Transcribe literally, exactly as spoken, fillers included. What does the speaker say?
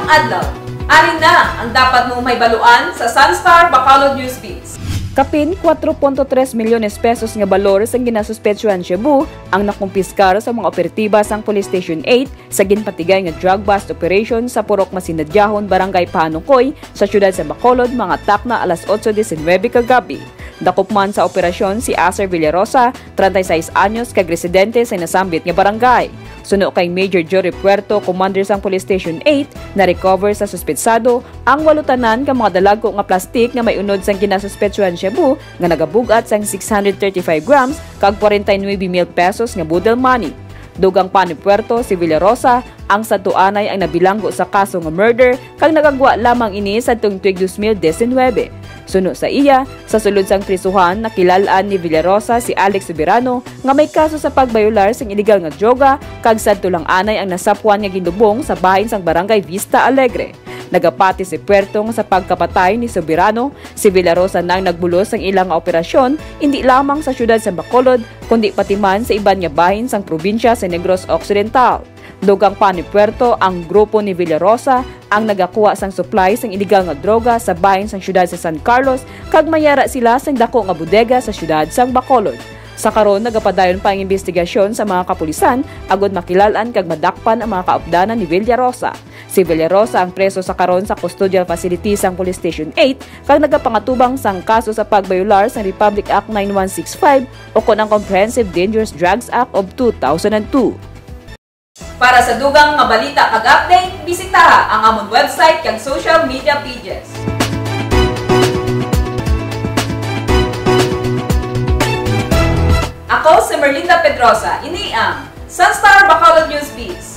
Mayong adlaw, arin na ang dapat mong may baluan sa Sunstar Bacolod News Beats. Kapin four point three milyones pesos nga balor sa ginasuspetsyohan Cebu ang nakumpiskar sa mga operatiba sang Police Station eight sa ginpatigay nga drug bust operation sa Purok Masinadyahon, Barangay Pahanukoy sa siyudad sa Bacolod mga takna alas eight nineteen kagabi. Dakop man sa operasyon si Acer Villarosa, thirty-six anyos, kag residente sa nasambit nga barangay. Suno kay Major Jory Puerto, commander sang Police Station eight, na-recover sa suspetsado ang walutanan ka mga dalago nga plastik nga may unod sang ginasuspetsyohan Cebu nga nagabugat sang six hundred thirty-five grams kag forty-nine mil pesos nga budel money. Dugang pa ni Puerto, si Villarosa, ang satuanay ang nabilanggo sa kaso nga murder kag nagagwa lamang ini sa tuig twenty nineteen. Suno sa iya, sa sulod sang prisuhan, nakilalaan ni Villarosa si Alex Soberano nga may kaso sa pagbayular sang iligal nga droga kag sadto lang anay ang nasapuan nga gindubong sa bahin sang Barangay Vista Alegre. Nagapati si Puerto nga sa pagkapatay ni Soberano, si Villarosa nang nagbulos ang ilang operasyon hindi lamang sa siyudad sa Bacolod kundi pati man sa iban nga bahin sang probinsya sa Negros Occidental. Dugang pa ni Puerto, ang grupo ni Villarosa ang nagakuha sang supply sang iligal nga droga sa bahin sang siyudad sa San Carlos kag mayara sila sang dako nga bodega sa siyudad sang Bacolod. Sa karon nagapadayon pa ang investigasyon sa mga kapulisan agod makilalan kag madakpan ang mga kaupdanan ni Villarosa. Si Villarosa ang preso sa karon sa custodial facility sang Police Station eight kag nagapangatubang sang kaso sa pagbayular sang Republic Act nine one six five o kon ang Comprehensive Dangerous Drugs Act of two thousand two. Para sa dugang nga balita kag update, bisitaha ang amon website kag social media pages. Ako si Merlinda Pedrosa, ini ang Sunstar Bacolod News Beats.